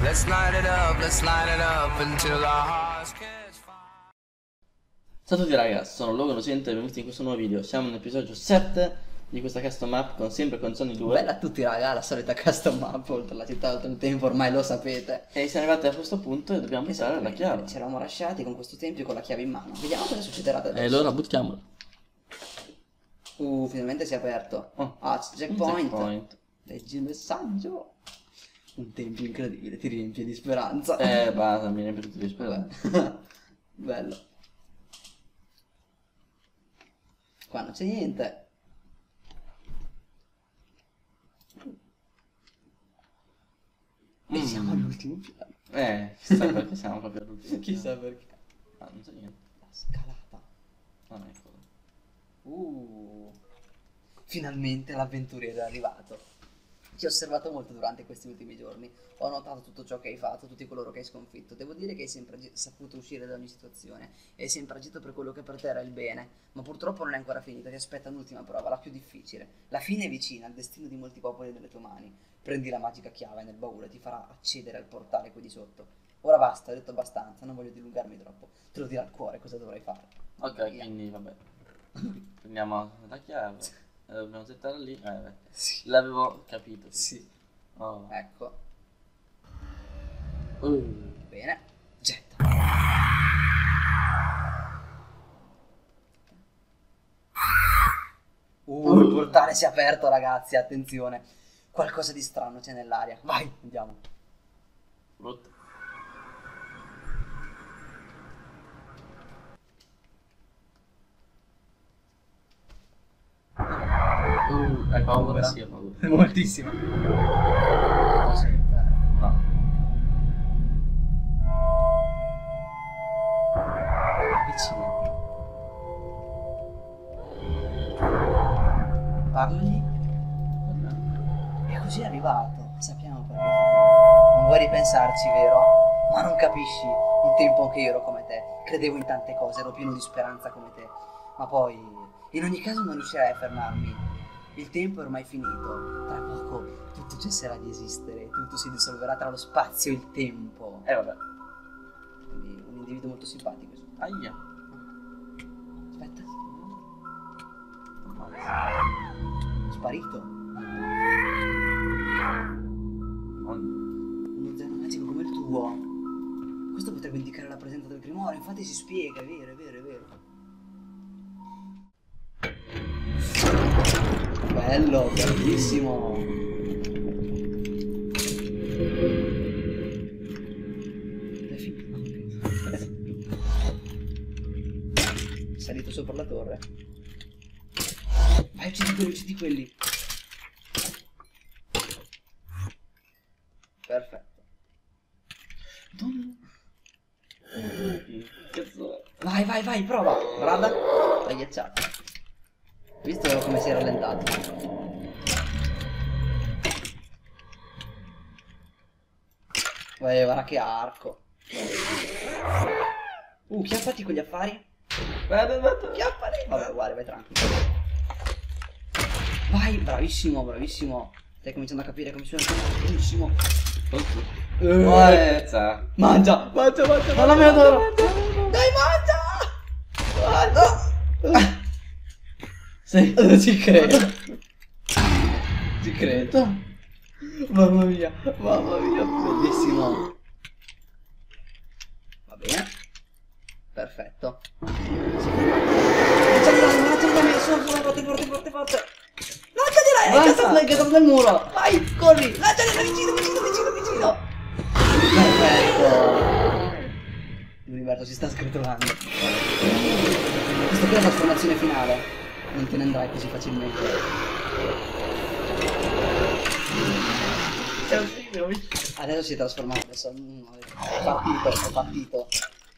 Let's light it up until our hearts catch fire. Ciao a tutti ragazzi, sono Logan Innocente e benvenuti in questo nuovo video. Siamo nell'episodio 7 di questa custom map con sempre con Sony 2. Bella a tutti raga, la solita custom map oltre la città oltre il tempo, ormai lo sapete. E siamo arrivati a questo punto e dobbiamo usare la chiave. Ci eravamo lasciati con questo tempio con la chiave in mano. Vediamo cosa succederà adesso. E allora buttiamola. Finalmente si è aperto. Oh, checkpoint. checkpoint. Leggi il messaggio. Un tempio incredibile, ti riempie di speranza. Basta, mi riempie tutti di speranza. Bello. Qua non c'è niente. E siamo all'ultimo piano. Chissà perché siamo proprio all'ultimo. Chissà perché. Ah, non c'è niente. La scalata. Non eccolo. Finalmente l'avventuriero è arrivato. Ti ho osservato molto durante questi ultimi giorni. Ho notato tutto ciò che hai fatto, tutti coloro che hai sconfitto. Devo dire che hai sempre saputo uscire da ogni situazione e hai sempre agito per quello che per te era il bene. Ma purtroppo non è ancora finita, ti aspetta un'ultima prova, la più difficile. La fine è vicina, il destino di molti popoli è nelle tue mani. Prendi la magica chiave nel baule e ti farà accedere al portale qui di sotto. Ora basta, ho detto abbastanza, non voglio dilungarmi troppo. Te lo dirà il cuore cosa dovrai fare. Ok, quindi vabbè. Prendiamo la chiave. Dobbiamo settarla lì. Sì. L'avevo capito. Sì. Oh. Ecco. Uh. Bene. Getta. Il portale si è aperto, ragazzi, attenzione. Qualcosa di strano c'è nell'aria. Vai, andiamo. Brutto. Hai paura? Sì, ho paura. Moltissimo. Posso aiutare? No. Vicino. Parlagli. E così è arrivato. Sappiamo perché. Non vuoi ripensarci, vero? Ma non capisci. Un tempo che io ero come te. Credevo in tante cose, ero pieno di speranza come te. Ma poi, in ogni caso, non riuscirai a fermarmi. Il tempo è ormai finito. Tra poco tutto cesserà di esistere. Tutto si dissolverà tra lo spazio e il tempo. Vabbè. Quindi un individuo molto simpatico. Aia. Aspetta. Sparito. Uno zaino magico come il tuo. Questo potrebbe indicare la presenza del grimorio. Infatti si spiega, è vero, è vero, è vero. Bello, bellissimo. È finito. Salito sopra la torre. Vai, uccidi quelli. Perfetto. Cazzo. Vai, prova. Guarda, l'hai ghiacciato. Visto come si è rallentato? Guarda che arco. Chiappati con gli affari. Chiappali. Vabbè, guarda, vai tranquillo. Vai, bravissimo, bravissimo. Stai cominciando a capire come suona. Benissimo. Mangia. Ma la mia adoro. Dai, mangia. Sì, ci credo. Ci credo. Mamma mia, bellissimo. Va bene. Perfetto. Lanciali, forte. Lanciali, hai nel muro. Vai, corri. Lanciali, vicino. Perfetto. L'universo si sta scritolando. Questa qui è la trasformazione finale. Non te ne andrai così facilmente. Adesso si è trasformato. Adesso è partito.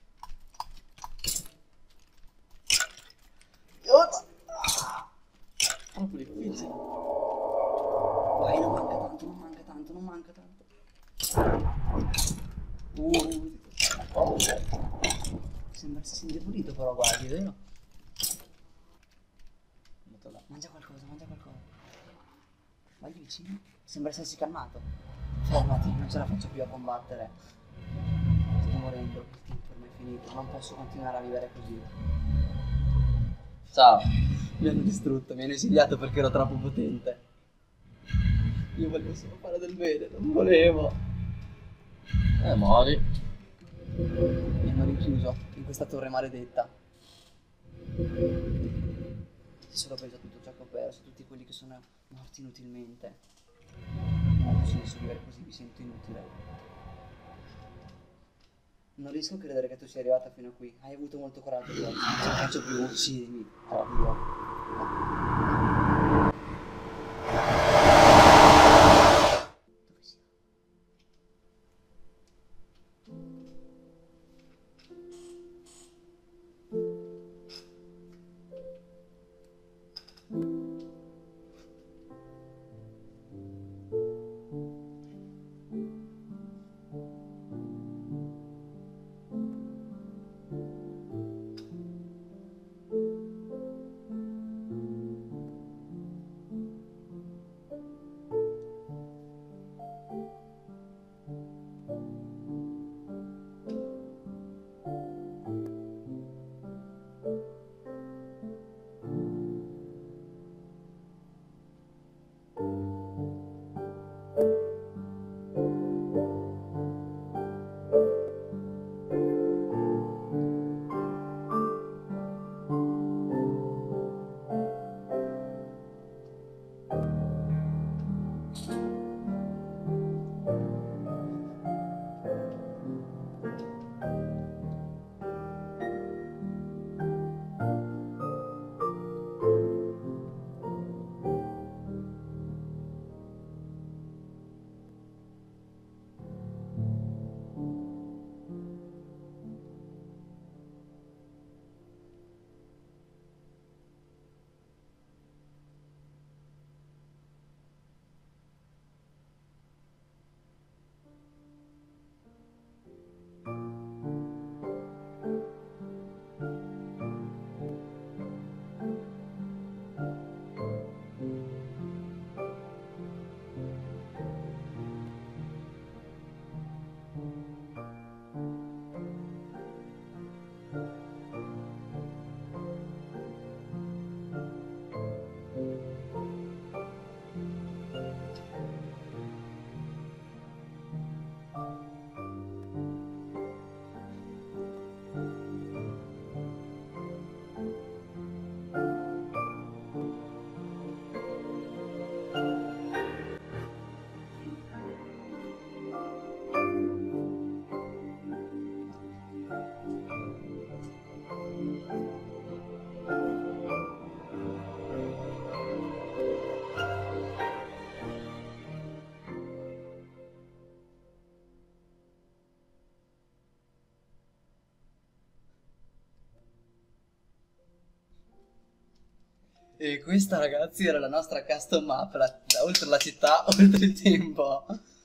Troppo difficile. Vai, non manca tanto. Sembra che si sia indebolito però, guardi, vero? Mangia qualcosa. Vai vicino. Sembra essersi calmato. Fermati, non ce la faccio più a combattere. Sto morendo, il tempo per me è finito, non posso continuare a vivere così. Ciao. Mi hanno distrutto, mi hanno esiliato perché ero troppo potente. Io volevo solo fare del bene, non volevo. Mori. Mi hanno rinchiuso in questa torre maledetta. Si sono preso tutto ciò che ho perso, tutti quelli che sono morti inutilmente. Non ha senso vivere così, mi sento inutile. Non riesco a credere che tu sia arrivata fino a qui. Hai avuto molto coraggio oggi. Non ce la faccio più, uccidimi. Oddio. Dove sei? E questa, ragazzi, era la nostra custom map, oltre la città, oltre il tempo.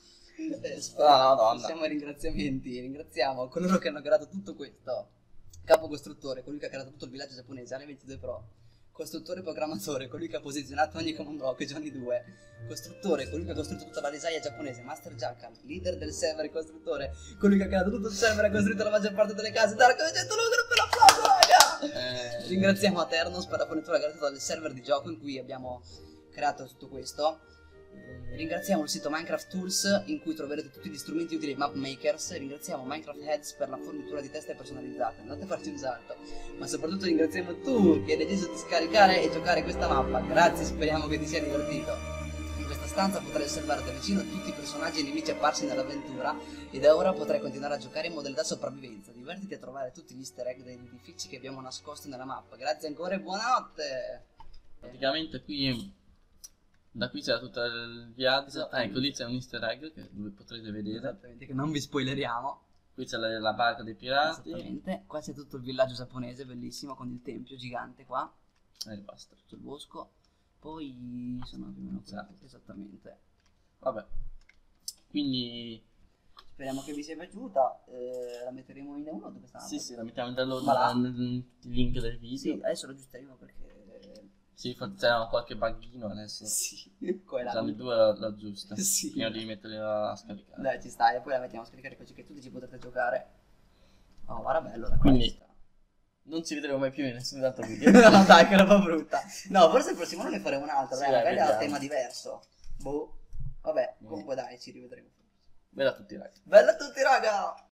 Madonna. Passiamo ai ringraziamenti. Ringraziamo coloro che hanno creato tutto questo. Capo costruttore, colui che ha creato tutto il villaggio giapponese, Ale 22 Pro. Costruttore programmatore, colui che ha posizionato ogni command block, Johnny 2. Costruttore, colui che ha costruito tutta la risaia giapponese, Master Jackal. Leader del server, costruttore, colui che ha creato tutto il server e ha costruito la maggior parte delle case. Dark 100 Lugano per l'applauso, raga! Ringraziamo Aternos per la fornitura gratuita del server di gioco in cui abbiamo creato tutto questo. Ringraziamo il sito Minecraft Tools in cui troverete tutti gli strumenti utili ai map makers. Ringraziamo Minecraft Heads per la fornitura di teste personalizzate. Andate a farci un salto. Ma soprattutto ringraziamo tu che hai deciso di scaricare e giocare questa mappa. Grazie, speriamo che ti sia divertito. In questa stanza potrai osservare da vicino tutti i personaggi e nemici apparsi nell'avventura e da ora potrai continuare a giocare in modalità sopravvivenza. Divertiti a trovare tutti gli easter egg degli edifici che abbiamo nascosto nella mappa. Grazie ancora e buonanotte. Praticamente qui, da qui c'era tutto il viaggio. Ecco, lì c'è un easter egg che voi potrete vedere. Esattamente, che non vi spoileriamo. Qui c'è la barca dei pirati. Esattamente. Qua c'è tutto il villaggio giapponese, bellissimo, con il tempio gigante qua. E basta. Tutto il bosco. Poi sono più o meno Esatto. questi, esattamente. Vabbè. Quindi Speriamo che vi sia piaciuta. La metteremo in download questa sì, la mettiamo in download Ma là. nel link del Sì, video. adesso lo aggiusteremo perché Sì, forse c'era qualche bughino adesso. Sì, qua e là. Usando i due la giusta. Sì. Prima devi metterla a scaricare. Dai, ci stai, e poi la mettiamo a scaricare così che tutti ci potrete giocare. Oh, guarda bello da Quindi- questa. Non ci vedremo mai più in nessun altro video. No, dai, che roba brutta. No, forse il prossimo anno ne faremo un'altra, Sì, dai, dai, magari ha un vediamo. tema diverso. Boh. Vabbè, comunque dai, ci rivedremo. Bella a tutti, ragazzi. Bella a tutti, raga!